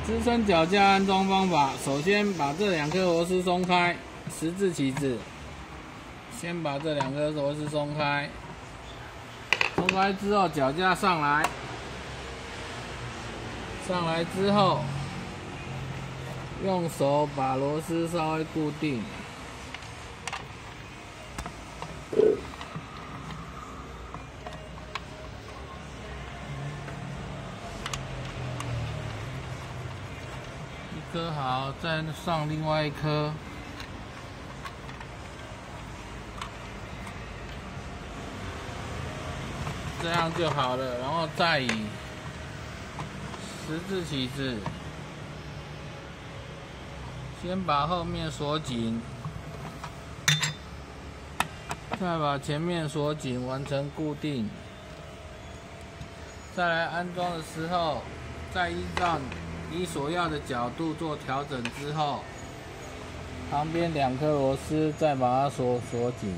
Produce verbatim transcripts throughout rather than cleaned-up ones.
支撑脚架安装方法：首先把这两颗螺丝松开，十字起子。先把这两颗螺丝松开，松开之后脚架上来，上来之后用手把螺丝稍微固定。 一颗好，再上另外一颗，这样就好了。然后再以十字起子，先把后面锁紧，再把前面锁紧，完成固定。再来安装的时候，再依照 你所要的角度做调整之后，旁边两颗螺丝再把它锁锁紧。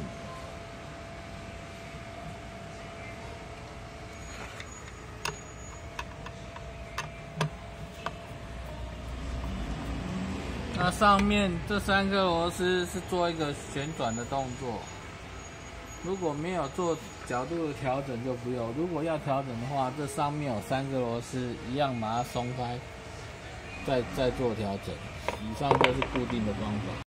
那上面这三颗螺丝是做一个旋转的动作，如果没有做角度的调整就不用。如果要调整的话，这上面有三个螺丝，一样把它松开。 再再做调整，以上就是固定的方法。